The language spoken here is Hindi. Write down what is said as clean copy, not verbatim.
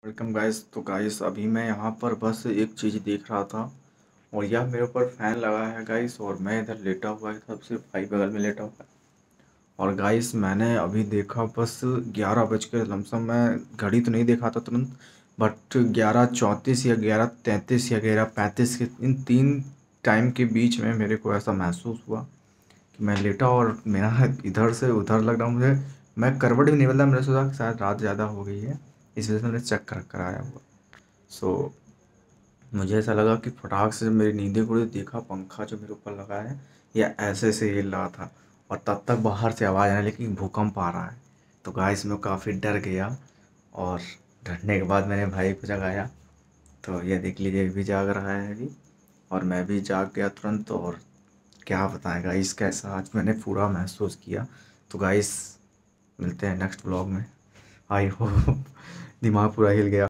Welcome guys. तो गाइस अभी मैं यहाँ पर बस एक चीज़ देख रहा था और यह मेरे ऊपर फैन लगा है गाइस, और मैं इधर लेटा हुआ है, तब से भाई बगल में लेटा हुआ है। और गाइस मैंने अभी देखा बस 11 बज के लमसम, मैं घड़ी तो नहीं देखा था तुरंत, बट 11:34 या 11:33 या 11:35 के इन तीन टाइम के बीच में मेरे को ऐसा महसूस हुआ कि मैं लेटा और मेरा इधर से उधर लग रहा मुझे। मैं करवट भी नहीं बदला, मैंने सोचा कि शायद रात ज़्यादा हो गई है, इस वजह से मैंने चेक कर आया हुआ। सो मुझे ऐसा लगा कि फटाक से जब मेरी नींदें खुली तो देखा पंखा जो मेरे ऊपर लगा है या ऐसे से हिल रहा था, और तब तक बाहर से आवाज़ आने लगी कि भूकंप आ रहा है। तो गाइस मैं काफ़ी डर गया, और डरने के बाद मैंने भाई को जगाया। तो ये देख लीजिए ये भी जाग रहा है अभी, और मैं भी जाग गया तुरंत। और क्या बताएं गाइस कैसा आज मैंने पूरा महसूस किया। तो गाइस मिलते हैं नेक्स्ट व्लॉग में। आई होप दिमाग पूरा हिल गया।